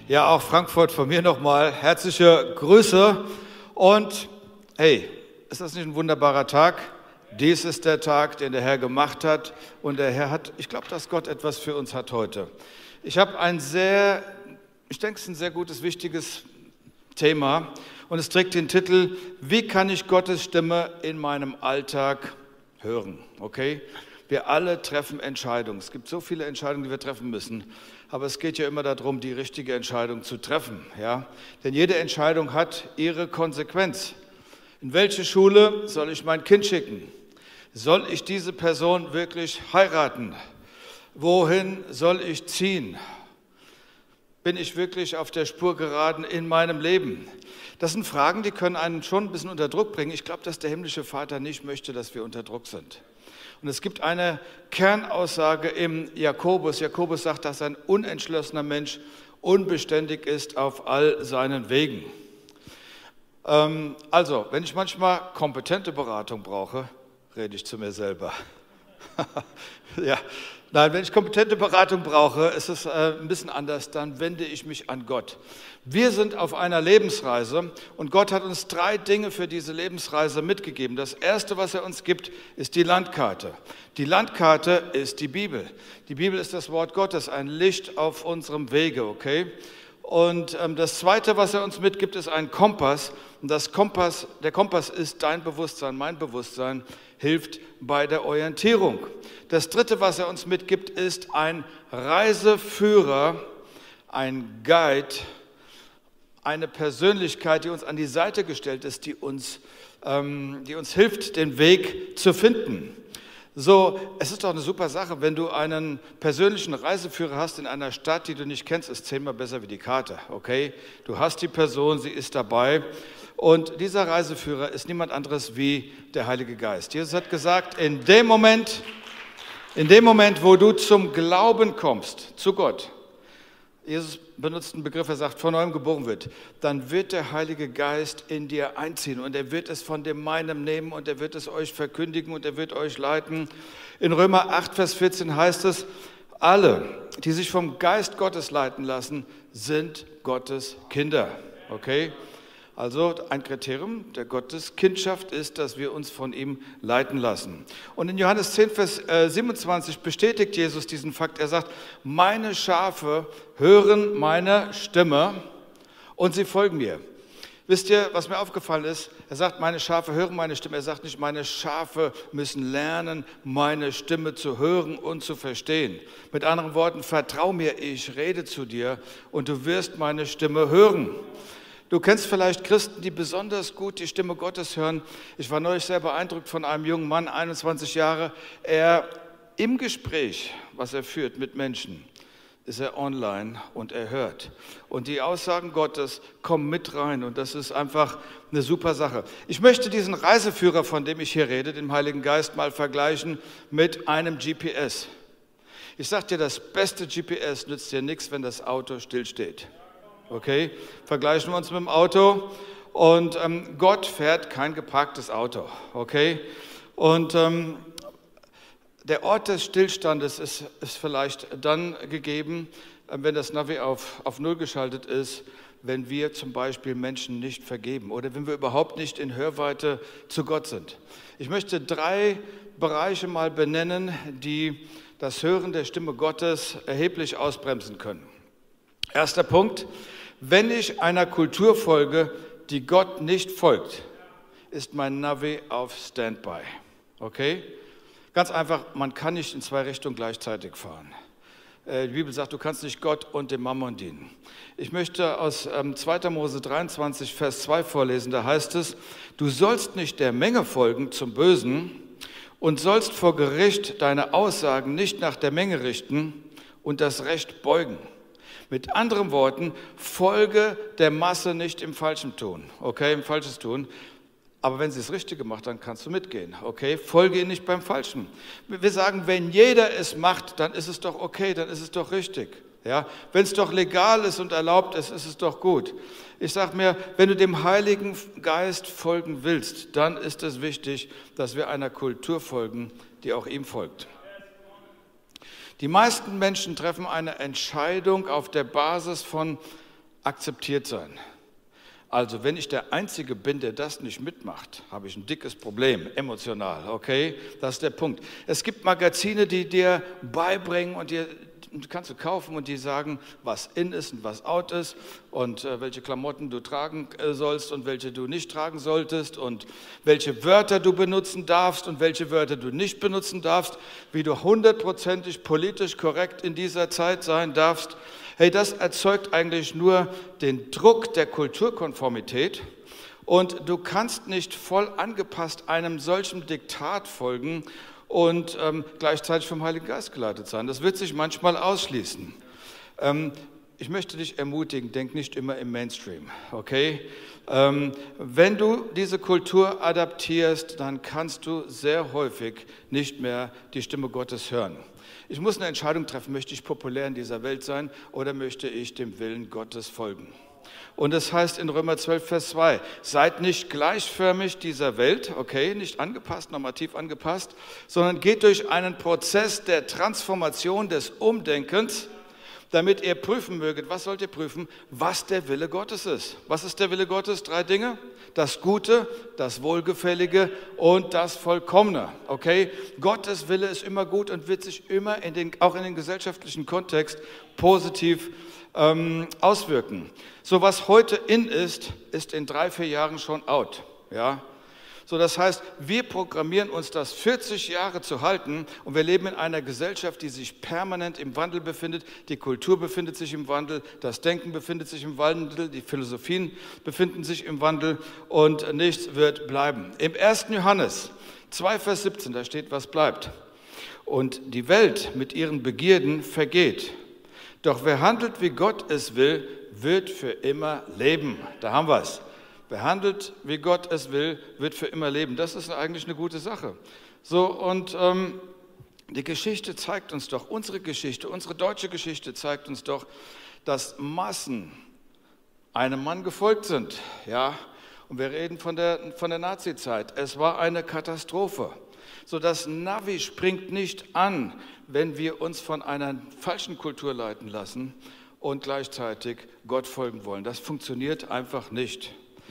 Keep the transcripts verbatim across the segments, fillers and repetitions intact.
Ja, auch Frankfurt von mir nochmal herzliche Grüße. Und hey, ist das nicht ein wunderbarer Tag? Dies ist der Tag, den der Herr gemacht hat. Und der Herr hat, ich glaube, dass Gott etwas für uns hat heute. Ich habe ein sehr, ich denke, es ist ein sehr gutes, wichtiges Thema. Und es trägt den Titel, wie kann ich Gottes Stimme in meinem Alltag hören? Okay? Wir alle treffen Entscheidungen. Es gibt so viele Entscheidungen, die wir treffen müssen. Aber es geht ja immer darum, die richtige Entscheidung zu treffen. Ja? Denn jede Entscheidung hat ihre Konsequenz. In welche Schule soll ich mein Kind schicken? Soll ich diese Person wirklich heiraten? Wohin soll ich ziehen? Bin ich wirklich auf der Spur geraten in meinem Leben? Das sind Fragen, die können einen schon ein bisschen unter Druck bringen. Ich glaube, dass der himmlische Vater nicht möchte, dass wir unter Druck sind. Und es gibt eine Kernaussage im Jakobus. Jakobus sagt, dass ein unentschlossener Mensch unbeständig ist auf all seinen Wegen. Ähm, also, wenn ich manchmal kompetente Beratung brauche, rede ich zu mir selber. ja. Nein, wenn ich kompetente Beratung brauche, ist es äh, ein bisschen anders, dann wende ich mich an Gott. Wir sind auf einer Lebensreise und Gott hat uns drei Dinge für diese Lebensreise mitgegeben. Das erste, was er uns gibt, ist die Landkarte. Die Landkarte ist die Bibel. Die Bibel ist das Wort Gottes, ein Licht auf unserem Wege, okay? Und ähm, das zweite, was er uns mitgibt, ist ein Kompass. Und das Kompass, der Kompass ist dein Bewusstsein, mein Bewusstsein, hilft bei der Orientierung. Das dritte, was er uns mitgibt, ist ein Reiseführer, ein Guide, eine Persönlichkeit, die uns an die Seite gestellt ist, die uns, ähm, die uns hilft, den Weg zu finden. So, es ist doch eine super Sache, wenn du einen persönlichen Reiseführer hast in einer Stadt, die du nicht kennst, ist zehnmal besser wie die Karte, okay? Du hast die Person, sie ist dabei und dieser Reiseführer ist niemand anderes wie der Heilige Geist. Jesus hat gesagt, in dem Moment, in dem Moment, wo du zum Glauben kommst, zu Gott, Jesus benutzt einen Begriff, er sagt, von neuem geboren wird, dann wird der Heilige Geist in dir einziehen und er wird es von dem meinem nehmen und er wird es euch verkündigen und er wird euch leiten. In Römer acht, Vers vierzehn heißt es, alle, die sich vom Geist Gottes leiten lassen, sind Gottes Kinder. Okay? Also ein Kriterium der Gotteskindschaft ist, dass wir uns von ihm leiten lassen. Und in Johannes zehn, Vers siebenundzwanzig bestätigt Jesus diesen Fakt. Er sagt, meine Schafe hören meine Stimme und sie folgen mir. Wisst ihr, was mir aufgefallen ist? Er sagt, meine Schafe hören meine Stimme. Er sagt nicht, meine Schafe müssen lernen, meine Stimme zu hören und zu verstehen. Mit anderen Worten, vertrau mir, ich rede zu dir und du wirst meine Stimme hören. Du kennst vielleicht Christen, die besonders gut die Stimme Gottes hören. Ich war neulich sehr beeindruckt von einem jungen Mann, einundzwanzig Jahre. Er im Gespräch, was er führt mit Menschen, ist er online und er hört. Und die Aussagen Gottes kommen mit rein und das ist einfach eine super Sache. Ich möchte diesen Reiseführer, von dem ich hier rede, den Heiligen Geist, mal vergleichen mit einem G P S. Ich sage dir, das beste G P S nützt dir nichts, wenn das Auto stillsteht. Okay, vergleichen wir uns mit dem Auto und ähm, Gott fährt kein geparktes Auto, okay? Und ähm, der Ort des Stillstandes ist, ist vielleicht dann gegeben, äh, wenn das Navi auf, auf Null geschaltet ist, wenn wir zum Beispiel Menschen nicht vergeben oder wenn wir überhaupt nicht in Hörweite zu Gott sind. Ich möchte drei Bereiche mal benennen, die das Hören der Stimme Gottes erheblich ausbremsen können. Erster Punkt, wenn ich einer Kultur folge, die Gott nicht folgt, ist mein Navi auf Standby. Okay? Ganz einfach, man kann nicht in zwei Richtungen gleichzeitig fahren. Die Bibel sagt, du kannst nicht Gott und dem Mammon dienen. Ich möchte aus ähm, zweiter Mose dreiundzwanzig, Vers zwei vorlesen, da heißt es, du sollst nicht der Menge folgen zum Bösen und sollst vor Gericht deine Aussagen nicht nach der Menge richten und das Recht beugen. Mit anderen Worten, folge der Masse nicht im Falschen tun, okay, im Falsches tun. Aber wenn sie das Richtige macht, dann kannst du mitgehen, okay? Folge ihnen nicht beim Falschen. Wir sagen, wenn jeder es macht, dann ist es doch okay, dann ist es doch richtig. Ja? Wenn es doch legal ist und erlaubt ist, ist es doch gut. Ich sage mir, wenn du dem Heiligen Geist folgen willst, dann ist es wichtig, dass wir einer Kultur folgen, die auch ihm folgt. Die meisten Menschen treffen eine Entscheidung auf der Basis von akzeptiert sein. Also wenn ich der Einzige bin, der das nicht mitmacht, habe ich ein dickes Problem, emotional, okay? Das ist der Punkt. Es gibt Magazine, die dir beibringen und dir die kannst du kaufen und die sagen, was in ist und was out ist und äh, welche Klamotten du tragen äh, sollst und welche du nicht tragen solltest und welche Wörter du benutzen darfst und welche Wörter du nicht benutzen darfst, wie du hundertprozentig politisch korrekt in dieser Zeit sein darfst. Hey, das erzeugt eigentlich nur den Druck der Kulturkonformität und du kannst nicht voll angepasst einem solchen Diktat folgen und ähm, gleichzeitig vom Heiligen Geist geleitet sein. Das wird sich manchmal ausschließen. Ähm, ich möchte dich ermutigen, denk nicht immer im Mainstream, okay? Ähm, wenn du diese Kultur adaptierst, dann kannst du sehr häufig nicht mehr die Stimme Gottes hören. Ich muss eine Entscheidung treffen, möchte ich populär in dieser Welt sein oder möchte ich dem Willen Gottes folgen? Und es heißt in Römer zwölf, Vers zwei, seid nicht gleichförmig dieser Welt, okay, nicht angepasst, normativ angepasst, sondern geht durch einen Prozess der Transformation, des Umdenkens, damit ihr prüfen möget, was sollt ihr prüfen, was der Wille Gottes ist. Was ist der Wille Gottes? Drei Dinge, das Gute, das Wohlgefällige und das Vollkommene, okay. Gottes Wille ist immer gut und wird sich immer in den, auch in den gesellschaftlichen Kontext positiv ähm, auswirken. So was heute in ist, ist in drei, vier Jahren schon out, ja. So, das heißt, wir programmieren uns das vierzig Jahre zu halten und wir leben in einer Gesellschaft, die sich permanent im Wandel befindet. Die Kultur befindet sich im Wandel, das Denken befindet sich im Wandel, die Philosophien befinden sich im Wandel und nichts wird bleiben. Im ersten Johannes zwei, Vers siebzehn, da steht, was bleibt. Und die Welt mit ihren Begierden vergeht. Doch wer handelt, wie Gott es will, wird für immer leben. Da haben wir es. Wer handelt, wie Gott es will, wird für immer leben. Das ist eigentlich eine gute Sache. So, und ähm, die Geschichte zeigt uns doch, unsere Geschichte, unsere deutsche Geschichte zeigt uns doch, dass Massen einem Mann gefolgt sind. Ja? Und wir reden von der, von der Nazizeit. Es war eine Katastrophe. So, das Navi springt nicht an, wenn wir uns von einer falschen Kultur leiten lassen und gleichzeitig Gott folgen wollen. Das funktioniert einfach nicht.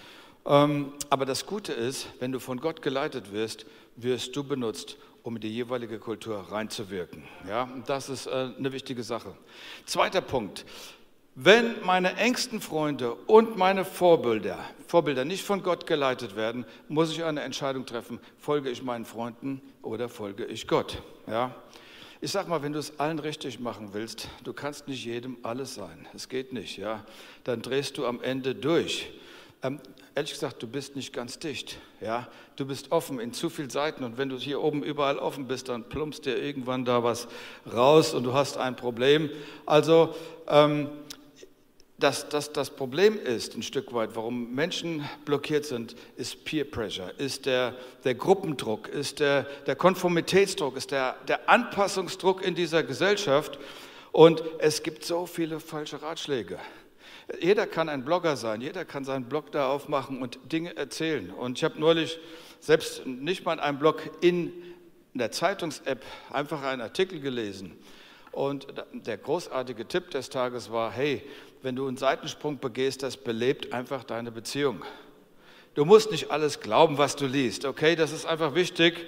Aber das Gute ist, wenn du von Gott geleitet wirst, wirst du benutzt, um in die jeweilige Kultur reinzuwirken. Ja, und das ist eine wichtige Sache. Zweiter Punkt. Wenn meine engsten Freunde und meine Vorbilder, Vorbilder nicht von Gott geleitet werden, muss ich eine Entscheidung treffen, folge ich meinen Freunden oder folge ich Gott. Ja? Ich sag mal, wenn du es allen richtig machen willst, du kannst nicht jedem alles sein. Es geht nicht. Ja? Dann drehst du am Ende durch. Ähm, ehrlich gesagt, du bist nicht ganz dicht. Ja? Du bist offen in zu vielen Seiten und wenn du hier oben überall offen bist, dann plumpst dir irgendwann da was raus und du hast ein Problem. Also ähm, das, das, das Problem ist ein Stück weit, warum Menschen blockiert sind, ist Peer Pressure, ist der, der Gruppendruck, ist der, der Konformitätsdruck, ist der, der Anpassungsdruck in dieser Gesellschaft und es gibt so viele falsche Ratschläge. Jeder kann ein Blogger sein, jeder kann seinen Blog da aufmachen und Dinge erzählen. Und ich habe neulich selbst nicht mal in einem Blog in der Zeitungs-App einfach einen Artikel gelesen. Und der großartige Tipp des Tages war, hey, wenn du einen Seitensprung begehst, das belebt einfach deine Beziehung. Du musst nicht alles glauben, was du liest, okay? Das ist einfach wichtig.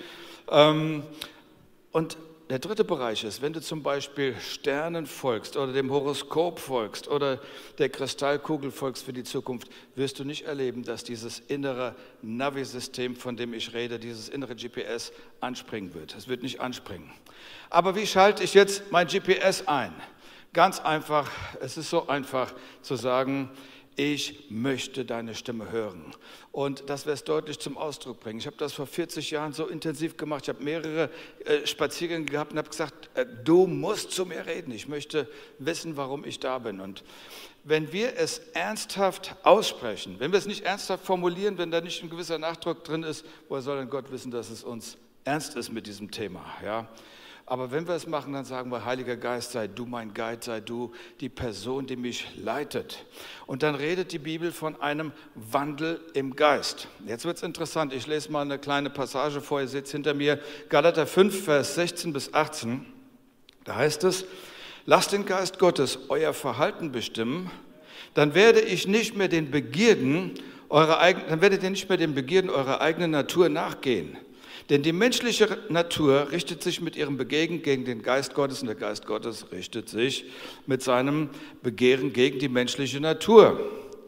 Und der dritte Bereich ist, wenn du zum Beispiel Sternen folgst oder dem Horoskop folgst oder der Kristallkugel folgst für die Zukunft, wirst du nicht erleben, dass dieses innere Navi-System, von dem ich rede, dieses innere G P S anspringen wird. Es wird nicht anspringen. Aber wie schalte ich jetzt mein G P S ein? Ganz einfach, es ist so einfach zu sagen, ich möchte deine Stimme hören. Und das wirst du deutlich zum Ausdruck bringen. Ich habe das vor vierzig Jahren so intensiv gemacht. Ich habe mehrere äh, Spaziergänge gehabt und habe gesagt, äh, du musst zu mir reden. Ich möchte wissen, warum ich da bin. Und wenn wir es ernsthaft aussprechen, wenn wir es nicht ernsthaft formulieren, wenn da nicht ein gewisser Nachdruck drin ist, woher soll denn Gott wissen, dass es uns ernst ist mit diesem Thema? Ja? Aber wenn wir es machen, dann sagen wir, Heiliger Geist, sei du mein Guide, sei du die Person, die mich leitet. Und dann redet die Bibel von einem Wandel im Geist. Jetzt wird es interessant, ich lese mal eine kleine Passage vor, ihr seht es hinter mir, Galater fünf, Vers sechzehn bis achtzehn. Da heißt es, lasst den Geist Gottes euer Verhalten bestimmen, dann werde ich nicht mehr den Begierden eurer eigenen, dann werdet ihr nicht mehr den Begierden eurer eigenen Natur nachgehen. Denn die menschliche Natur richtet sich mit ihrem Begehren gegen den Geist Gottes und der Geist Gottes richtet sich mit seinem Begehren gegen die menschliche Natur.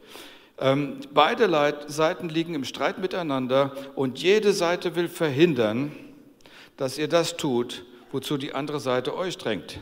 Ähm, beide Leit- Seiten liegen im Streit miteinander und jede Seite will verhindern, dass ihr das tut, wozu die andere Seite euch drängt.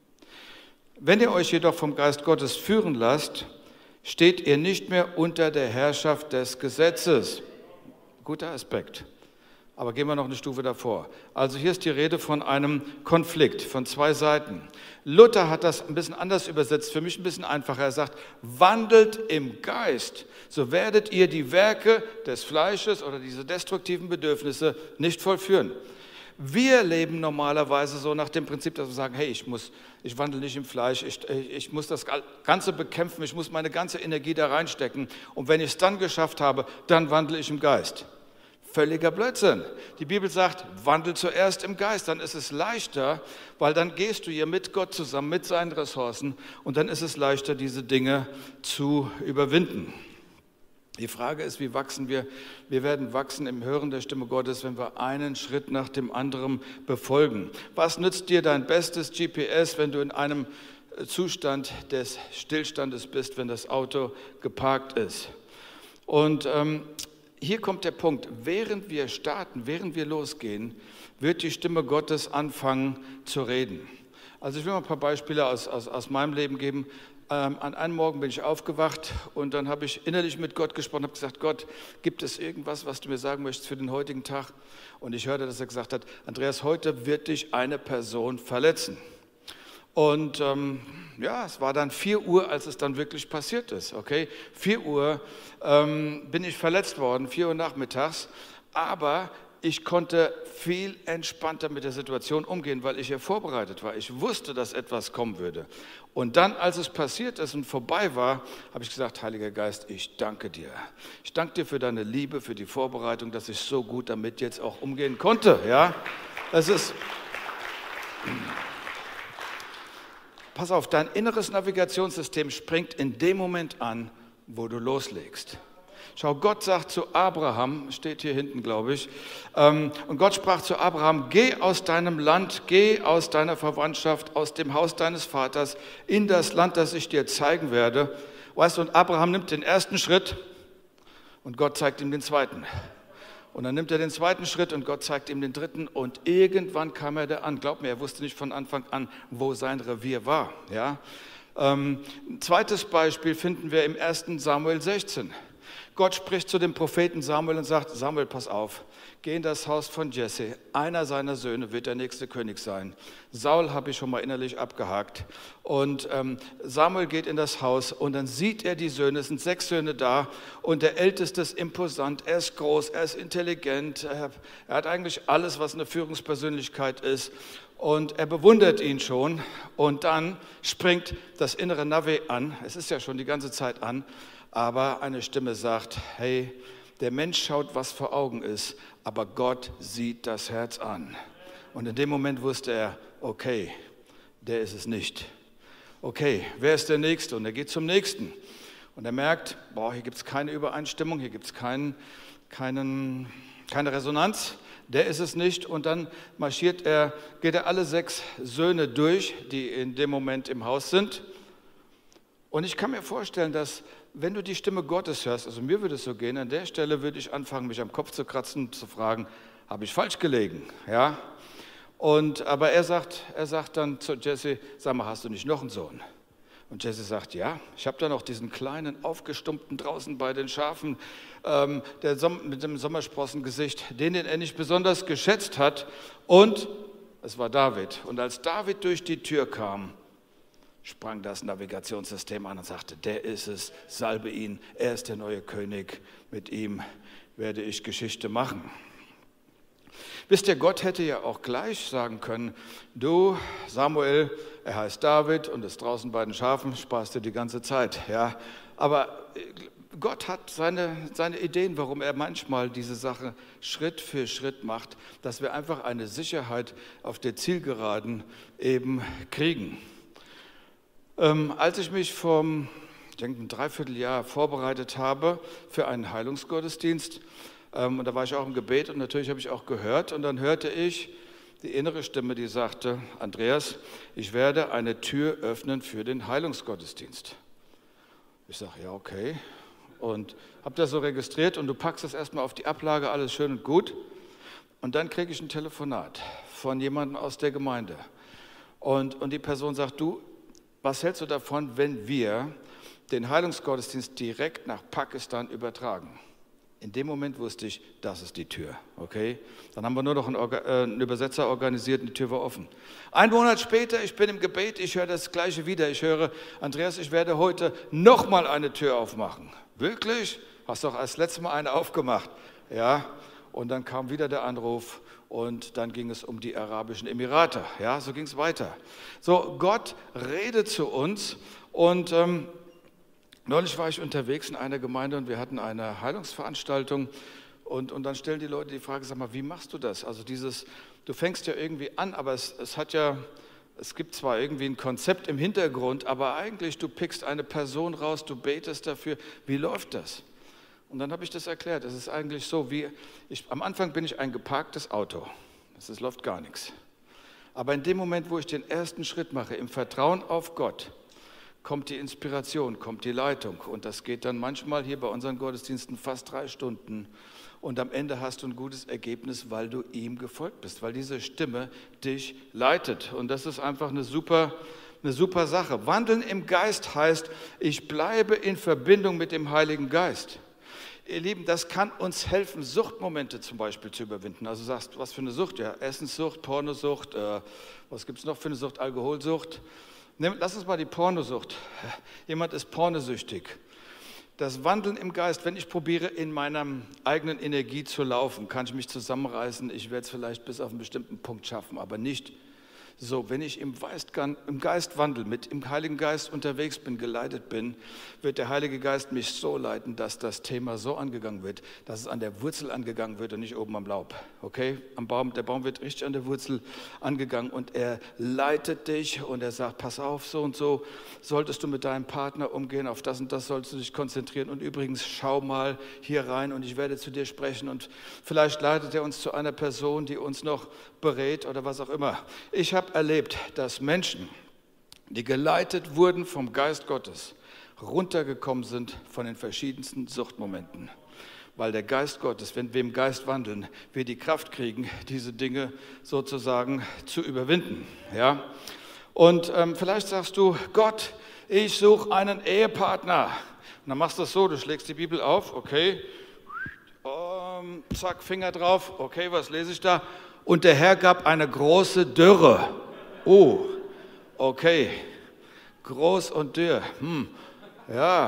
Wenn ihr euch jedoch vom Geist Gottes führen lasst, steht ihr nicht mehr unter der Herrschaft des Gesetzes. Guter Aspekt. Aber gehen wir noch eine Stufe davor. Also hier ist die Rede von einem Konflikt von zwei Seiten. Luther hat das ein bisschen anders übersetzt, für mich ein bisschen einfacher. Er sagt, wandelt im Geist, so werdet ihr die Werke des Fleisches oder diese destruktiven Bedürfnisse nicht vollführen. Wir leben normalerweise so nach dem Prinzip, dass wir sagen, hey, ich, muss, ich wandle nicht im Fleisch, ich, ich muss das Ganze bekämpfen, ich muss meine ganze Energie da reinstecken und wenn ich es dann geschafft habe, dann wandle ich im Geist. Völliger Blödsinn. Die Bibel sagt, wandel zuerst im Geist, dann ist es leichter, weil dann gehst du hier mit Gott zusammen, mit seinen Ressourcen und dann ist es leichter, diese Dinge zu überwinden. Die Frage ist, wie wachsen wir? Wir werden wachsen im Hören der Stimme Gottes, wenn wir einen Schritt nach dem anderen befolgen. Was nützt dir dein bestes G P S, wenn du in einem Zustand des Stillstandes bist, wenn das Auto geparkt ist? Und ähm, hier kommt der Punkt, während wir starten, während wir losgehen, wird die Stimme Gottes anfangen zu reden. Also ich will mal ein paar Beispiele aus, aus, aus meinem Leben geben. Ähm, an einem Morgen bin ich aufgewacht und dann habe ich innerlich mit Gott gesprochen, habe gesagt, Gott, gibt es irgendwas, was du mir sagen möchtest für den heutigen Tag? Und ich hörte, dass er gesagt hat, Andreas, heute wird dich eine Person verletzen. Und ähm, ja, es war dann vier Uhr, als es dann wirklich passiert ist. Okay, vier Uhr ähm, bin ich verletzt worden, vier Uhr nachmittags, aber ich konnte viel entspannter mit der Situation umgehen, weil ich ja vorbereitet war. Ich wusste, dass etwas kommen würde. Und dann, als es passiert ist und vorbei war, habe ich gesagt, Heiliger Geist, ich danke dir. Ich danke dir für deine Liebe, für die Vorbereitung, dass ich so gut damit jetzt auch umgehen konnte. Ja, das ist... Pass auf, dein inneres Navigationssystem springt in dem Moment an, wo du loslegst. Schau, Gott sagt zu Abraham, steht hier hinten, glaube ich, ähm, und Gott sprach zu Abraham, geh aus deinem Land, geh aus deiner Verwandtschaft, aus dem Haus deines Vaters, in das Land, das ich dir zeigen werde. Weißt du, und Abraham nimmt den ersten Schritt und Gott zeigt ihm den zweiten. Und dann nimmt er den zweiten Schritt und Gott zeigt ihm den dritten und irgendwann kam er da an. Glaub mir, er wusste nicht von Anfang an, wo sein Revier war. Ja? Ähm, ein zweites Beispiel finden wir im ersten Samuel sechzehn. Gott spricht zu dem Propheten Samuel und sagt, Samuel, pass auf, geh in das Haus von Jesse. Einer seiner Söhne wird der nächste König sein. Saul habe ich schon mal innerlich abgehakt. Und ähm, Samuel geht in das Haus und dann sieht er die Söhne, es sind sechs Söhne da und der Älteste ist imposant, er ist groß, er ist intelligent, er, er hat eigentlich alles, was eine Führungspersönlichkeit ist. Und er bewundert ihn schon und dann springt das innere Navi an, es ist ja schon die ganze Zeit an, aber eine Stimme sagt, hey, der Mensch schaut, was vor Augen ist, aber Gott sieht das Herz an. Und in dem Moment wusste er, okay, der ist es nicht. Okay, wer ist der Nächste? Und er geht zum Nächsten. Und er merkt, boah, hier gibt es keine Übereinstimmung, hier gibt es keinen, keinen, keine Resonanz. Der ist es nicht. Und dann marschiert er, geht er alle sechs Söhne durch, die in dem Moment im Haus sind. Und ich kann mir vorstellen, dass wenn du die Stimme Gottes hörst, also mir würde es so gehen, an der Stelle würde ich anfangen, mich am Kopf zu kratzen und zu fragen, habe ich falsch gelegen? Ja? Und, aber er sagt, er sagt dann zu Jesse, sag mal, hast du nicht noch einen Sohn? Und Jesse sagt, ja, ich habe da noch diesen kleinen, aufgestumpten draußen bei den Schafen, ähm, der Som- mit dem Sommersprossengesicht, den, den er nicht besonders geschätzt hat. Und es war David. Und als David durch die Tür kam, sprang das Navigationssystem an und sagte, der ist es, salbe ihn, er ist der neue König, mit ihm werde ich Geschichte machen. Wisst ihr, Gott hätte ja auch gleich sagen können, du Samuel, er heißt David und ist draußen bei den Schafen, sparst du die ganze Zeit. Ja? Aber Gott hat seine, seine Ideen, warum er manchmal diese Sache Schritt für Schritt macht, dass wir einfach eine Sicherheit auf der Zielgeraden eben kriegen. Ähm, als ich mich vor ich denke, ein Dreivierteljahr vorbereitet habe für einen Heilungsgottesdienst. Ähm, und da war ich auch im Gebet und natürlich habe ich auch gehört. Und dann hörte ich die innere Stimme, die sagte, Andreas, ich werde eine Tür öffnen für den Heilungsgottesdienst. Ich sage, ja, okay. Und habe das so registriert und du packst das erstmal auf die Ablage, alles schön und gut. Und dann kriege ich ein Telefonat von jemandem aus der Gemeinde. Und, und die Person sagt, du, was hältst du davon, wenn wir den Heilungsgottesdienst direkt nach Pakistan übertragen? In dem Moment wusste ich, das ist die Tür, okay? Dann haben wir nur noch einen, Orga, äh, einen Übersetzer organisiert und die Tür war offen. Ein Monat später, ich bin im Gebet, ich höre das Gleiche wieder. Ich höre, Andreas, ich werde heute nochmal eine Tür aufmachen. Wirklich? Hast doch als letztes Mal eine aufgemacht. Ja, und dann kam wieder der Anruf und dann ging es um die Arabischen Emirate. Ja, so ging es weiter. So, Gott redet zu uns und ähm, neulich war ich unterwegs in einer Gemeinde und wir hatten eine Heilungsveranstaltung und, und dann stellen die Leute die Frage, sag mal, wie machst du das? Also dieses, du fängst ja irgendwie an, aber es, es hat ja, es gibt zwar irgendwie ein Konzept im Hintergrund, aber eigentlich du pickst eine Person raus, du betest dafür. Wie läuft das? Und dann habe ich das erklärt. Es ist eigentlich so, wie ich, am Anfang bin ich ein geparktes Auto. Das ist, läuft gar nichts. Aber in dem Moment, wo ich den ersten Schritt mache, im Vertrauen auf Gott, kommt die Inspiration, kommt die Leitung. Und das geht dann manchmal hier bei unseren Gottesdiensten fast drei Stunden. Und am Ende hast du ein gutes Ergebnis, weil du ihm gefolgt bist, weil diese Stimme dich leitet. Und das ist einfach eine super, eine super Sache. Wandeln im Geist heißt, ich bleibe in Verbindung mit dem Heiligen Geist. Ihr Lieben, das kann uns helfen, Suchtmomente zum Beispiel zu überwinden. Also sagst, was für eine Sucht? Ja, Essenssucht, Pornosucht, äh, was gibt es noch für eine Sucht? Alkoholsucht. Nimm, lass uns mal die Pornosucht. Jemand ist pornosüchtig. Das Wandeln im Geist, wenn ich probiere, in meiner eigenen Energie zu laufen, kann ich mich zusammenreißen, ich werde es vielleicht bis auf einen bestimmten Punkt schaffen, aber nicht so. Wenn ich im Geist, im Geist wandle, mit im Heiligen Geist unterwegs bin, geleitet bin, wird der Heilige Geist mich so leiten, dass das Thema so angegangen wird, dass es an der Wurzel angegangen wird und nicht oben am Laub. Okay? Am Baum, der Baum wird richtig an der Wurzel angegangen und er leitet dich und er sagt, pass auf, so und so solltest du mit deinem Partner umgehen, auf das und das solltest du dich konzentrieren und übrigens schau mal hier rein und ich werde zu dir sprechen und vielleicht leitet er uns zu einer Person, die uns noch berät oder was auch immer. Ich habe erlebt, dass Menschen, die geleitet wurden vom Geist Gottes, runtergekommen sind von den verschiedensten Suchtmomenten. Weil der Geist Gottes, wenn wir im Geist wandeln, wir die Kraft kriegen, diese Dinge sozusagen zu überwinden. Ja? Und ähm, vielleicht sagst du, Gott, ich suche einen Ehepartner. Und dann machst du es so, du schlägst die Bibel auf, okay, um, zack, Finger drauf, okay, was lese ich da? Und der Herr gab eine große Dürre. Oh, okay, groß und dürr. Hm. Ja,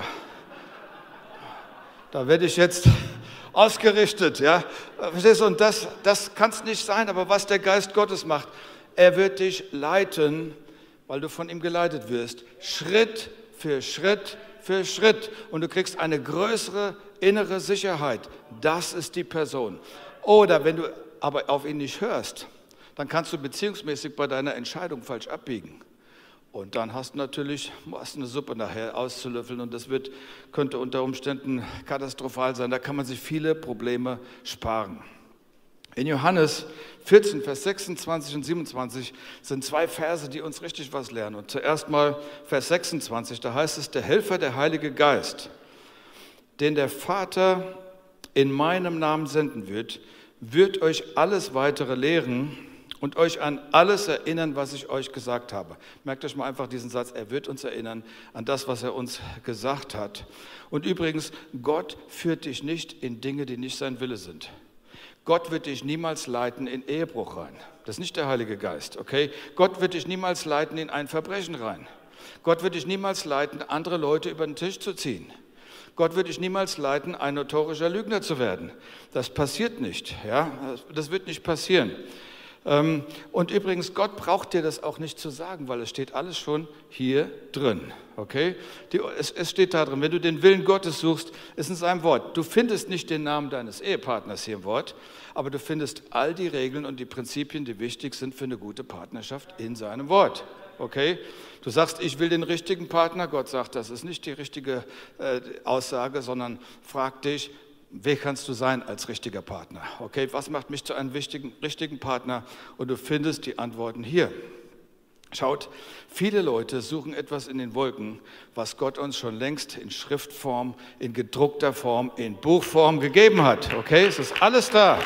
da werde ich jetzt ausgerichtet. Ja? Verstehst du? Und das, das kann es nicht sein, aber was der Geist Gottes macht, er wird dich leiten, weil du von ihm geleitet wirst, Schritt für Schritt für Schritt. Und du kriegst eine größere innere Sicherheit. Das ist die Person. Oder wenn du aber auf ihn nicht hörst, dann kannst du beziehungsmäßig bei deiner Entscheidung falsch abbiegen. Und dann hast du natürlich hast eine Suppe nachher auszulöffeln und das wird, könnte unter Umständen katastrophal sein. Da kann man sich viele Probleme sparen. In Johannes vierzehn, Vers sechsundzwanzig und siebenundzwanzig sind zwei Verse, die uns richtig was lernen. Und zuerst mal Vers sechsundzwanzig, da heißt es, der Helfer, der Heilige Geist, den der Vater in meinem Namen senden wird, wird euch alles weitere lehren und euch an alles erinnern, was ich euch gesagt habe. Merkt euch mal einfach diesen Satz, er wird uns erinnern an das, was er uns gesagt hat. Und übrigens, Gott führt dich nicht in Dinge, die nicht sein Wille sind. Gott wird dich niemals leiten in Ehebruch rein. Das ist nicht der Heilige Geist, okay? Gott wird dich niemals leiten in ein Verbrechen rein. Gott wird dich niemals leiten, andere Leute über den Tisch zu ziehen. Gott wird dich niemals leiten, ein notorischer Lügner zu werden. Das passiert nicht, ja? Das wird nicht passieren. Und übrigens, Gott braucht dir das auch nicht zu sagen, weil es steht alles schon hier drin, okay? Die, es, es steht da drin, wenn du den Willen Gottes suchst, ist in seinem Wort. Du findest nicht den Namen deines Ehepartners hier im Wort, aber du findest all die Regeln und die Prinzipien, die wichtig sind für eine gute Partnerschaft in seinem Wort. okay? Du sagst, ich will den richtigen Partner. Gott sagt, das ist nicht die richtige äh, Aussage, sondern frag dich, wer kannst du sein als richtiger Partner? Okay, was macht mich zu einem wichtigen, richtigen Partner? Und du findest die Antworten hier. Schaut, viele Leute suchen etwas in den Wolken, was Gott uns schon längst in Schriftform, in gedruckter Form, in Buchform gegeben hat. Okay, es ist alles da.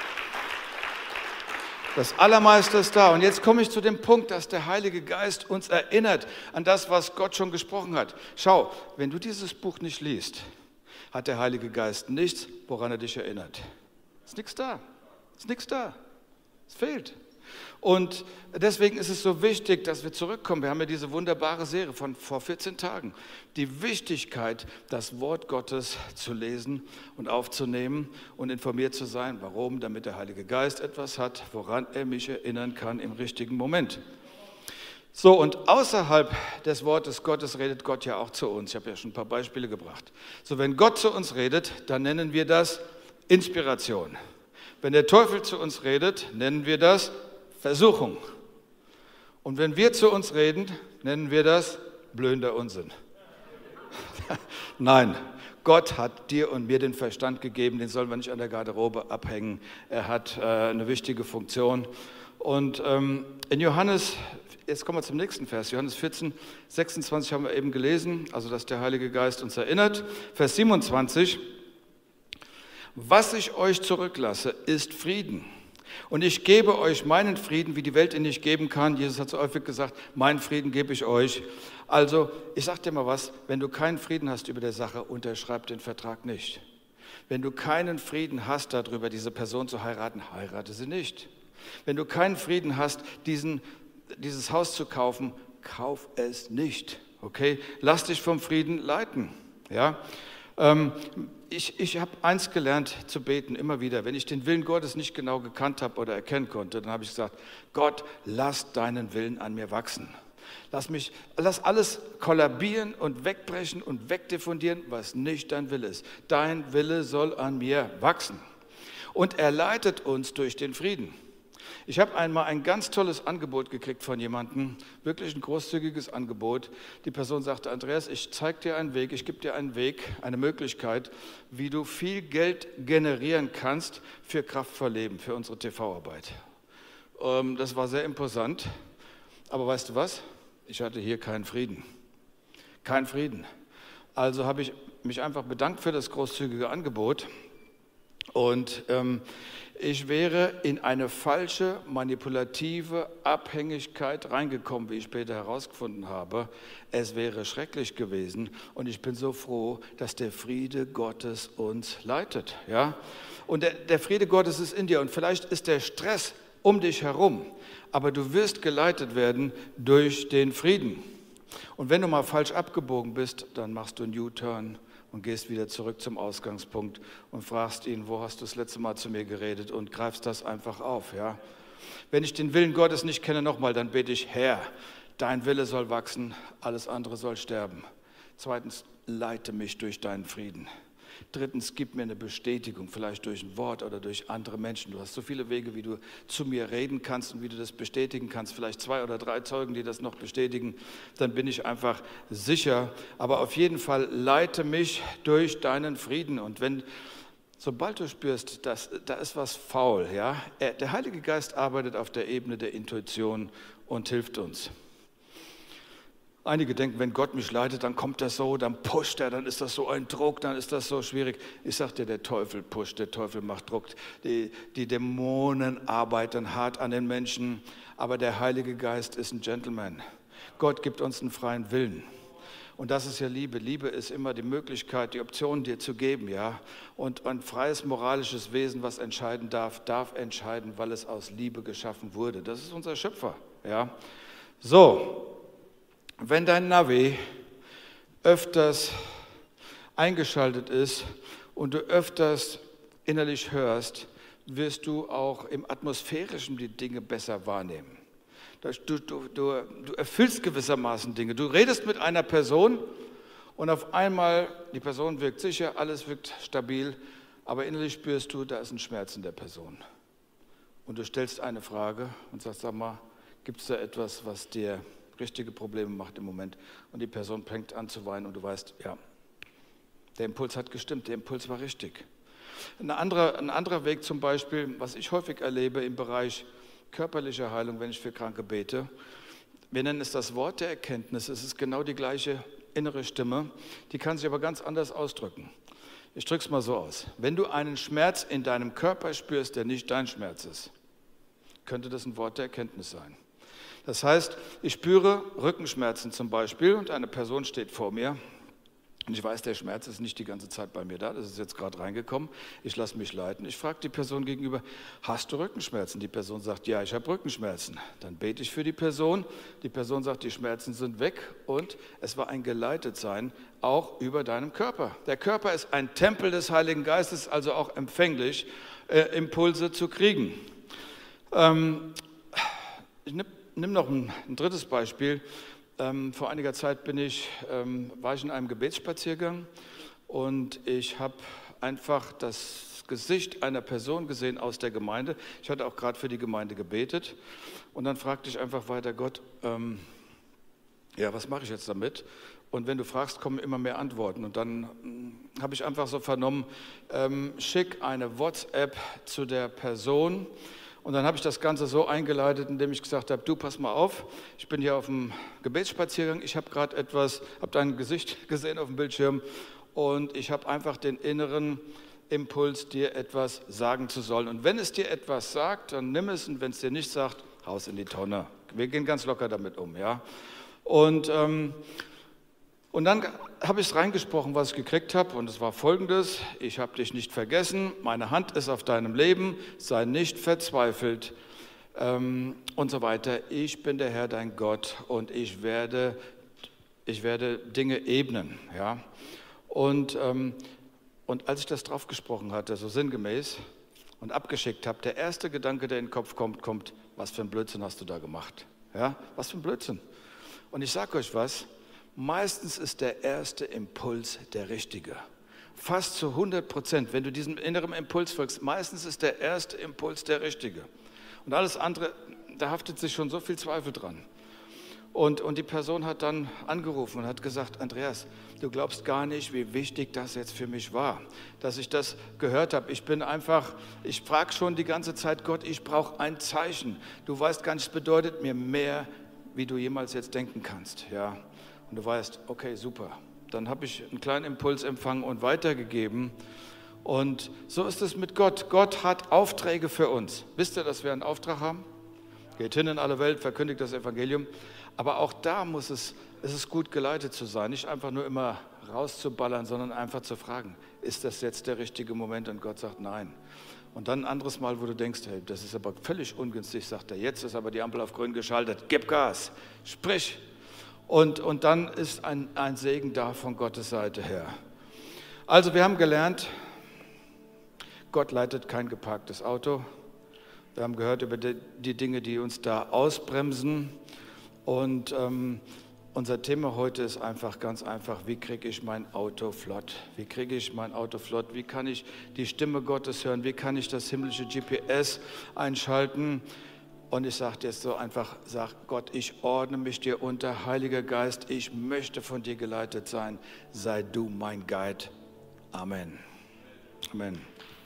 Das Allermeiste ist da. Und jetzt komme ich zu dem Punkt, dass der Heilige Geist uns erinnert an das, was Gott schon gesprochen hat. Schau, wenn du dieses Buch nicht liest, hat der Heilige Geist nichts, woran er dich erinnert. Es ist nichts da. Es ist nichts da. Es fehlt. Und deswegen ist es so wichtig, dass wir zurückkommen. Wir haben ja diese wunderbare Serie von vor vierzehn Tagen. Die Wichtigkeit, das Wort Gottes zu lesen und aufzunehmen und informiert zu sein. Warum? Damit der Heilige Geist etwas hat, woran er mich erinnern kann im richtigen Moment. So, und außerhalb des Wortes Gottes redet Gott ja auch zu uns. Ich habe ja schon ein paar Beispiele gebracht. So, wenn Gott zu uns redet, dann nennen wir das Inspiration. Wenn der Teufel zu uns redet, nennen wir das Versuchung. Und wenn wir zu uns reden, nennen wir das blöder Unsinn. Nein, Gott hat dir und mir den Verstand gegeben, den sollen wir nicht an der Garderobe abhängen. Er hat äh, eine wichtige Funktion. Und ähm, in Johannes, jetzt kommen wir zum nächsten Vers, Johannes vierzehn, sechsundzwanzig haben wir eben gelesen, also dass der Heilige Geist uns erinnert. Vers siebenundzwanzig, was ich euch zurücklasse, ist Frieden. Und ich gebe euch meinen Frieden, wie die Welt ihn nicht geben kann. Jesus hat so häufig gesagt, meinen Frieden gebe ich euch. Also, ich sage dir mal was, wenn du keinen Frieden hast über die Sache, unterschreib den Vertrag nicht. Wenn du keinen Frieden hast darüber, diese Person zu heiraten, heirate sie nicht. Wenn du keinen Frieden hast, diesen, dieses Haus zu kaufen, kauf es nicht. Okay? Lass dich vom Frieden leiten. Ja? Ähm, Ich, ich habe eins gelernt zu beten, immer wieder. Wenn ich den Willen Gottes nicht genau gekannt habe oder erkennen konnte, dann habe ich gesagt, Gott, lass deinen Willen an mir wachsen. Lass mich, lass alles kollabieren und wegbrechen und wegdiffundieren, was nicht dein Wille ist. Dein Wille soll an mir wachsen. Und er leitet uns durch den Frieden. Ich habe einmal ein ganz tolles Angebot gekriegt von jemandem, wirklich ein großzügiges Angebot. Die Person sagte, Andreas, ich zeige dir einen Weg, ich gebe dir einen Weg, eine Möglichkeit, wie du viel Geld generieren kannst für kraftvoll Leben, für unsere T V-Arbeit. Ähm, das war sehr imposant, aber weißt du was? Ich hatte hier keinen Frieden. Keinen Frieden. Also habe ich mich einfach bedankt für das großzügige Angebot und ähm, ich wäre in eine falsche, manipulative Abhängigkeit reingekommen, wie ich später herausgefunden habe. Es wäre schrecklich gewesen und ich bin so froh, dass der Friede Gottes uns leitet. Ja? Und der, der Friede Gottes ist in dir und vielleicht ist der Stress um dich herum, aber du wirst geleitet werden durch den Frieden. Und wenn du mal falsch abgebogen bist, dann machst du einen U-Turn und gehst wieder zurück zum Ausgangspunkt und fragst ihn, wo hast du das letzte Mal zu mir geredet und greifst das einfach auf. Ja? Wenn ich den Willen Gottes nicht kenne, nochmal, dann bete ich, Herr, dein Wille soll wachsen, alles andere soll sterben. Zweitens, leite mich durch deinen Frieden. Drittens, gib mir eine Bestätigung, vielleicht durch ein Wort oder durch andere Menschen. Du hast so viele Wege, wie du zu mir reden kannst und wie du das bestätigen kannst. Vielleicht zwei oder drei Zeugen, die das noch bestätigen. Dann bin ich einfach sicher. Aber auf jeden Fall leite mich durch deinen Frieden. Und wenn, sobald du spürst, dass da ist was faul, ja, der Heilige Geist arbeitet auf der Ebene der Intuition und hilft uns. Einige denken, wenn Gott mich leitet, dann kommt das so, dann pusht er, dann ist das so ein Druck, dann ist das so schwierig. Ich sage dir, der Teufel pusht, der Teufel macht Druck. Die, die Dämonen arbeiten hart an den Menschen, aber der Heilige Geist ist ein Gentleman. Gott gibt uns einen freien Willen. Und das ist ja Liebe. Liebe ist immer die Möglichkeit, die Option dir zu geben, ja. Und ein freies moralisches Wesen, was entscheiden darf, darf entscheiden, weil es aus Liebe geschaffen wurde. Das ist unser Schöpfer, ja. So. Wenn dein Navi öfters eingeschaltet ist und du öfters innerlich hörst, wirst du auch im Atmosphärischen die Dinge besser wahrnehmen. Du, du, du, du erfüllst gewissermaßen Dinge. Du redest mit einer Person und auf einmal, die Person wirkt sicher, alles wirkt stabil, aber innerlich spürst du, da ist ein Schmerz in der Person. Und du stellst eine Frage und sagst, sag mal, gibt es da etwas, was dir richtige Probleme macht im Moment und die Person fängt an zu weinen und du weißt, ja, der Impuls hat gestimmt, der Impuls war richtig. Ein anderer, ein anderer Weg zum Beispiel, was ich häufig erlebe im Bereich körperlicher Heilung, wenn ich für Kranke bete, wir nennen es das Wort der Erkenntnis, es ist genau die gleiche innere Stimme, die kann sich aber ganz anders ausdrücken. Ich drücke es mal so aus. Wenn du einen Schmerz in deinem Körper spürst, der nicht dein Schmerz ist, könnte das ein Wort der Erkenntnis sein. Das heißt, ich spüre Rückenschmerzen zum Beispiel und eine Person steht vor mir und ich weiß, der Schmerz ist nicht die ganze Zeit bei mir da, das ist jetzt gerade reingekommen, ich lasse mich leiten. Ich frage die Person gegenüber, hast du Rückenschmerzen? Die Person sagt, ja, ich habe Rückenschmerzen. Dann bete ich für die Person, die Person sagt, die Schmerzen sind weg und es war ein Geleitetsein, auch über deinem Körper. Der Körper ist ein Tempel des Heiligen Geistes, also auch empfänglich, äh, Impulse zu kriegen. Ähm, ich nehme nimm noch ein, ein drittes Beispiel. Ähm, vor einiger Zeit bin ich, ähm, war ich in einem Gebetsspaziergang und ich habe einfach das Gesicht einer Person gesehen aus der Gemeinde. Ich hatte auch gerade für die Gemeinde gebetet und dann fragte ich einfach weiter, Gott, ähm, ja, was mache ich jetzt damit? Und wenn du fragst, kommen immer mehr Antworten. Und dann ähm, habe ich einfach so vernommen, ähm, schick eine WhatsApp zu der Person. Und dann habe ich das Ganze so eingeleitet, indem ich gesagt habe, du, pass mal auf, ich bin hier auf dem Gebetsspaziergang, ich habe gerade etwas, habe dein Gesicht gesehen auf dem Bildschirm und ich habe einfach den inneren Impuls, dir etwas sagen zu sollen. Und wenn es dir etwas sagt, dann nimm es und wenn es dir nicht sagt, haus in die Tonne. Wir gehen ganz locker damit um, ja. Und, ähm, und dann habe ich es reingesprochen, was ich gekriegt habe und es war folgendes, ich habe dich nicht vergessen, meine Hand ist auf deinem Leben, sei nicht verzweifelt ähm, und so weiter. Ich bin der Herr, dein Gott und ich werde, ich werde Dinge ebnen. Ja? Und, ähm, und als ich das drauf gesprochen hatte, so sinngemäß und abgeschickt habe, der erste Gedanke, der in den Kopf kommt, kommt, was für ein Blödsinn hast du da gemacht? Ja? Was für ein Blödsinn? Und ich sage euch was, meistens ist der erste Impuls der richtige. Fast zu hundert Prozent, wenn du diesem inneren Impuls folgst, meistens ist der erste Impuls der richtige. Und alles andere, da haftet sich schon so viel Zweifel dran. Und, und die Person hat dann angerufen und hat gesagt, Andreas, du glaubst gar nicht, wie wichtig das jetzt für mich war, dass ich das gehört habe. Ich bin einfach, ich frage schon die ganze Zeit, Gott, ich brauche ein Zeichen. Du weißt gar nicht, es bedeutet mir mehr, wie du jemals jetzt denken kannst. Ja. Und du weißt, okay, super. Dann habe ich einen kleinen Impuls empfangen und weitergegeben. Und so ist es mit Gott. Gott hat Aufträge für uns. Wisst ihr, dass wir einen Auftrag haben? Geht hin in alle Welt, verkündigt das Evangelium. Aber auch da muss es, ist es gut geleitet zu sein. Nicht einfach nur immer rauszuballern, sondern einfach zu fragen, ist das jetzt der richtige Moment? Und Gott sagt, nein. Und dann ein anderes Mal, wo du denkst, hey, das ist aber völlig ungünstig, sagt er, jetzt ist aber die Ampel auf grün geschaltet, gib Gas, sprich. Und, und dann ist ein, ein Segen da von Gottes Seite her. Also wir haben gelernt, Gott leitet kein geparktes Auto. Wir haben gehört über die, die Dinge, die uns da ausbremsen. Und ähm, unser Thema heute ist einfach ganz einfach, wie kriege ich mein Auto flott? Wie kriege ich mein Auto flott? Wie kann ich die Stimme Gottes hören? Wie kann ich das himmlische G P S einschalten? Und ich sage jetzt so einfach, sag Gott, ich ordne mich dir unter, Heiliger Geist, ich möchte von dir geleitet sein, sei du mein Guide. Amen. Amen.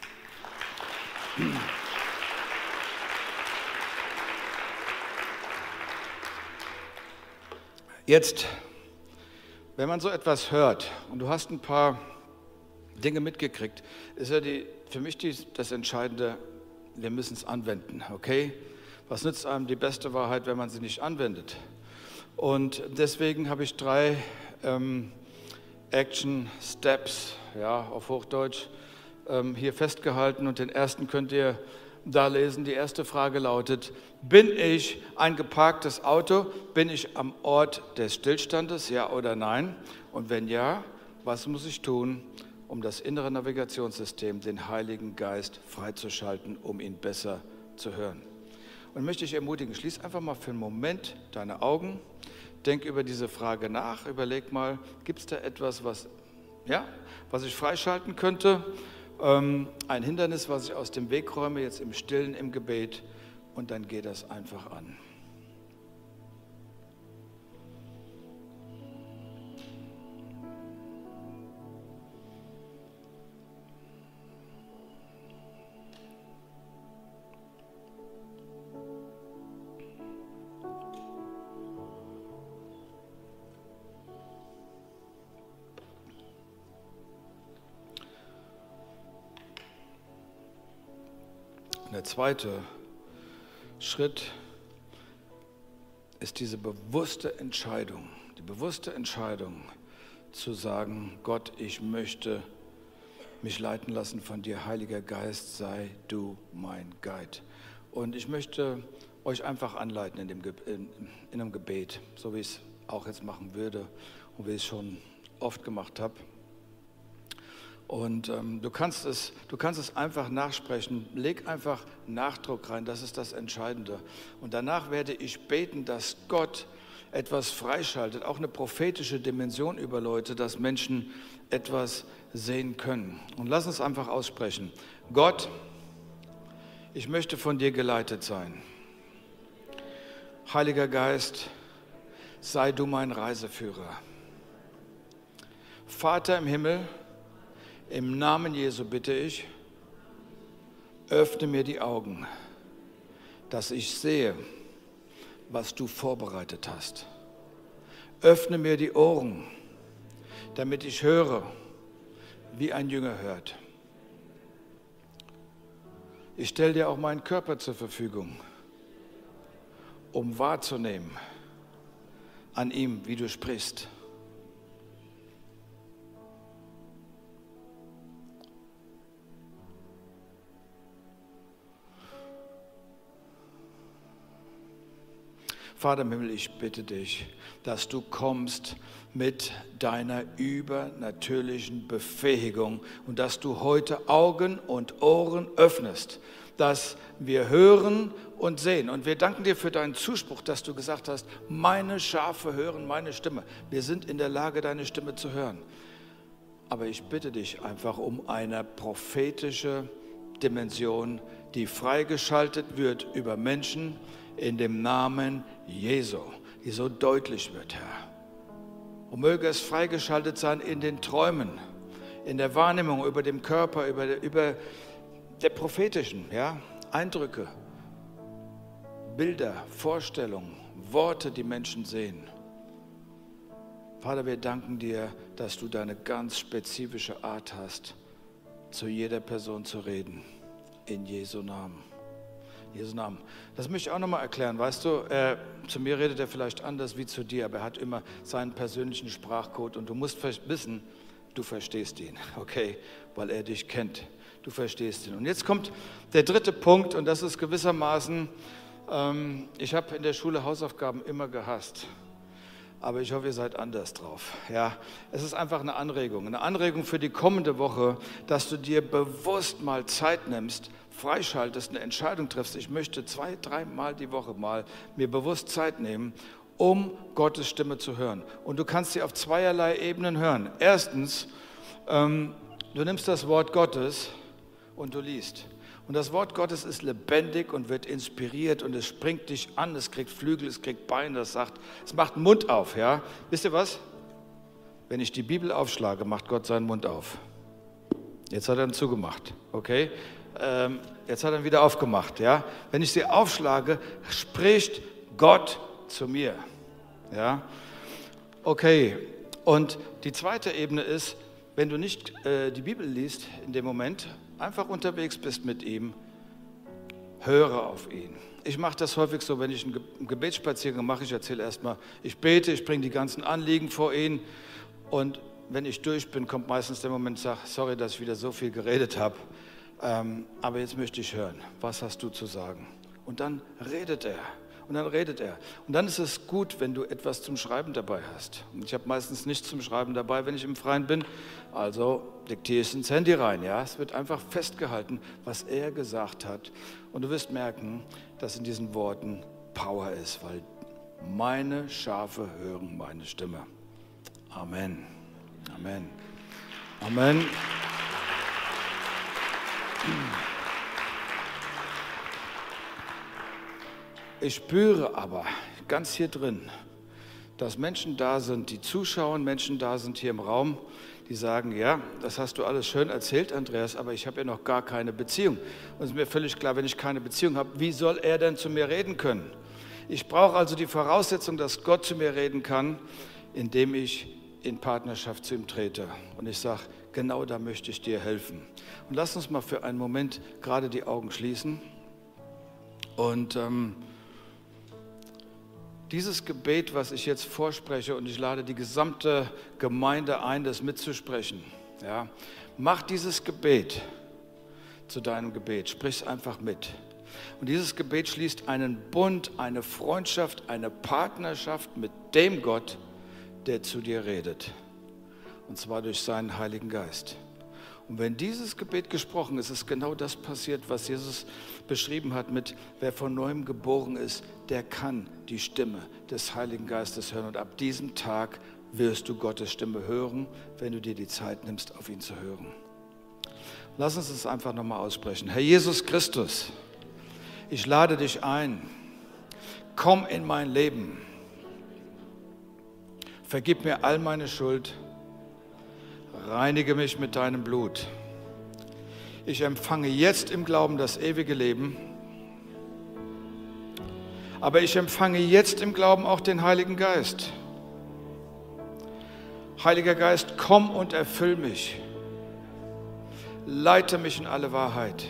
Jetzt, wenn man so etwas hört und du hast ein paar Dinge mitgekriegt, ist ja die, für mich die, das Entscheidende, wir müssen es anwenden, okay? Was nützt einem die beste Wahrheit, wenn man sie nicht anwendet? Und deswegen habe ich drei ähm, Action Steps, ja, auf Hochdeutsch, ähm, hier festgehalten und den ersten könnt ihr da lesen. Die erste Frage lautet, bin ich ein geparktes Auto? Bin ich am Ort des Stillstandes, ja oder nein? Und wenn ja, was muss ich tun, um das innere Navigationssystem, den Heiligen Geist freizuschalten, um ihn besser zu hören? Und möchte ich ermutigen, schließ einfach mal für einen Moment deine Augen, denk über diese Frage nach, überleg mal, gibt es da etwas, was, ja, was ich freischalten könnte? Ähm, ein Hindernis, was ich aus dem Weg räume, jetzt im Stillen, im Gebet, und dann geht das einfach an. Der zweite Schritt ist diese bewusste Entscheidung, die bewusste Entscheidung zu sagen, Gott, ich möchte mich leiten lassen von dir, Heiliger Geist, sei du mein Guide. Und ich möchte euch einfach anleiten in, dem Ge in, in einem Gebet, so wie ich es auch jetzt machen würde und wie ich es schon oft gemacht habe. Und ähm, du kannst es, du kannst es einfach nachsprechen, leg einfach Nachdruck rein, das ist das Entscheidende. Und danach werde ich beten, dass Gott etwas freischaltet, auch eine prophetische Dimension über Leute, dass Menschen etwas sehen können. Und lass uns einfach aussprechen. Gott, ich möchte von dir geleitet sein. Heiliger Geist, sei du mein Reiseführer. Vater im Himmel, im Namen Jesu bitte ich, öffne mir die Augen, dass ich sehe, was du vorbereitet hast. Öffne mir die Ohren, damit ich höre, wie ein Jünger hört. Ich stelle dir auch meinen Körper zur Verfügung, um wahrzunehmen an ihm, wie du sprichst. Vater im Himmel, ich bitte dich, dass du kommst mit deiner übernatürlichen Befähigung und dass du heute Augen und Ohren öffnest, dass wir hören und sehen. Und wir danken dir für deinen Zuspruch, dass du gesagt hast, meine Schafe hören meine Stimme. Wir sind in der Lage, deine Stimme zu hören. Aber ich bitte dich einfach um eine prophetische Dimension, die freigeschaltet wird über Menschen, in dem Namen Jesu, die so deutlich wird, Herr. Und möge es freigeschaltet sein in den Träumen, in der Wahrnehmung über dem Körper, über, über der prophetischen, ja, Eindrücke, Bilder, Vorstellungen, Worte, die Menschen sehen. Vater, wir danken dir, dass du deine ganz spezifische Art hast, zu jeder Person zu reden. In Jesu Namen. Jesu Namen. Das möchte ich auch nochmal erklären. Weißt du, äh, zu mir redet er vielleicht anders wie zu dir, aber er hat immer seinen persönlichen Sprachcode und du musst wissen, du verstehst ihn, okay? Weil er dich kennt. Du verstehst ihn. Und jetzt kommt der dritte Punkt und das ist gewissermaßen, ähm, ich habe in der Schule Hausaufgaben immer gehasst. Aber ich hoffe, ihr seid anders drauf. Ja, es ist einfach eine Anregung. Eine Anregung für die kommende Woche, dass du dir bewusst mal Zeit nimmst, freischaltest, eine Entscheidung triffst. Ich möchte zwei, dreimal die Woche mal mir bewusst Zeit nehmen, um Gottes Stimme zu hören. Und du kannst sie auf zweierlei Ebenen hören. Erstens, ähm, du nimmst das Wort Gottes und du liest. Und das Wort Gottes ist lebendig und wird inspiriert und es springt dich an, es kriegt Flügel, es kriegt Beine, es sagt, es macht den Mund auf, ja? Wisst ihr was? Wenn ich die Bibel aufschlage, macht Gott seinen Mund auf. Jetzt hat er ihn zugemacht, okay? Ähm, jetzt hat er ihn wieder aufgemacht, ja? Wenn ich sie aufschlage, spricht Gott zu mir, ja? Okay, und die zweite Ebene ist, wenn du nicht äh, die Bibel liest in dem Moment, einfach unterwegs bist mit ihm, höre auf ihn. Ich mache das häufig so, wenn ich einen Gebetsspaziergang mache, ich erzähle erstmal, ich bete, ich bringe die ganzen Anliegen vor ihn und wenn ich durch bin, kommt meistens der Moment, ich sage, sorry, dass ich wieder so viel geredet habe, ähm, aber jetzt möchte ich hören, was hast du zu sagen? Und dann redet er. Und dann redet er. Und dann ist es gut, wenn du etwas zum Schreiben dabei hast. Und ich habe meistens nichts zum Schreiben dabei, wenn ich im Freien bin. Also diktiere ich ins Handy rein. Ja? Es wird einfach festgehalten, was er gesagt hat. Und du wirst merken, dass in diesen Worten Power ist, weil meine Schafe hören meine Stimme. Amen. Amen. Amen. Ich spüre aber ganz hier drin, dass Menschen da sind, die zuschauen, Menschen da sind hier im Raum, die sagen, ja, das hast du alles schön erzählt, Andreas, aber ich habe ja noch gar keine Beziehung. Und es ist mir völlig klar, wenn ich keine Beziehung habe, wie soll er denn zu mir reden können? Ich brauche also die Voraussetzung, dass Gott zu mir reden kann, indem ich in Partnerschaft zu ihm trete. Und ich sage, genau da möchte ich dir helfen. Und lass uns mal für einen Moment gerade die Augen schließen. Und ähm, dieses Gebet, was ich jetzt vorspreche, und ich lade die gesamte Gemeinde ein, das mitzusprechen, ja, mach dieses Gebet zu deinem Gebet, sprich es einfach mit. Und dieses Gebet schließt einen Bund, eine Freundschaft, eine Partnerschaft mit dem Gott, der zu dir redet. Und zwar durch seinen Heiligen Geist. Und wenn dieses Gebet gesprochen ist, ist genau das passiert, was Jesus beschrieben hat mit, wer von Neuem geboren ist, der kann die Stimme des Heiligen Geistes hören. Und ab diesem Tag wirst du Gottes Stimme hören, wenn du dir die Zeit nimmst, auf ihn zu hören. Lass uns es einfach nochmal aussprechen. Herr Jesus Christus, ich lade dich ein. Komm in mein Leben. Vergib mir all meine Schuld. Reinige mich mit deinem Blut. Ich empfange jetzt im Glauben das ewige Leben. Aber ich empfange jetzt im Glauben auch den Heiligen Geist. Heiliger Geist, komm und erfüll mich. Leite mich in alle Wahrheit.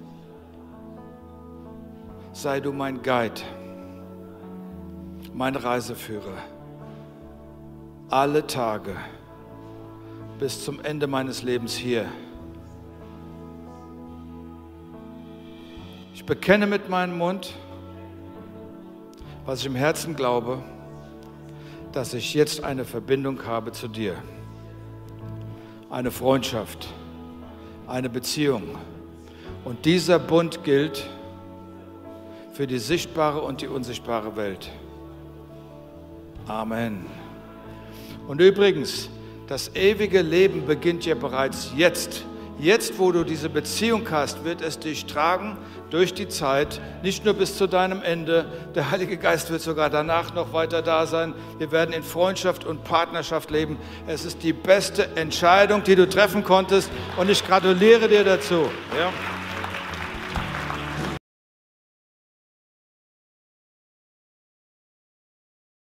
Sei du mein Guide, mein Reiseführer. Alle Tage bis zum Ende meines Lebens hier. Ich bekenne mit meinem Mund, was ich im Herzen glaube, dass ich jetzt eine Verbindung habe zu dir. Eine Freundschaft, eine Beziehung. Und dieser Bund gilt für die sichtbare und die unsichtbare Welt. Amen. Und übrigens, das ewige Leben beginnt ja bereits jetzt. Jetzt, wo du diese Beziehung hast, wird es dich tragen durch die Zeit, nicht nur bis zu deinem Ende. Der Heilige Geist wird sogar danach noch weiter da sein. Wir werden in Freundschaft und Partnerschaft leben. Es ist die beste Entscheidung, die du treffen konntest, und ich gratuliere dir dazu. Ja.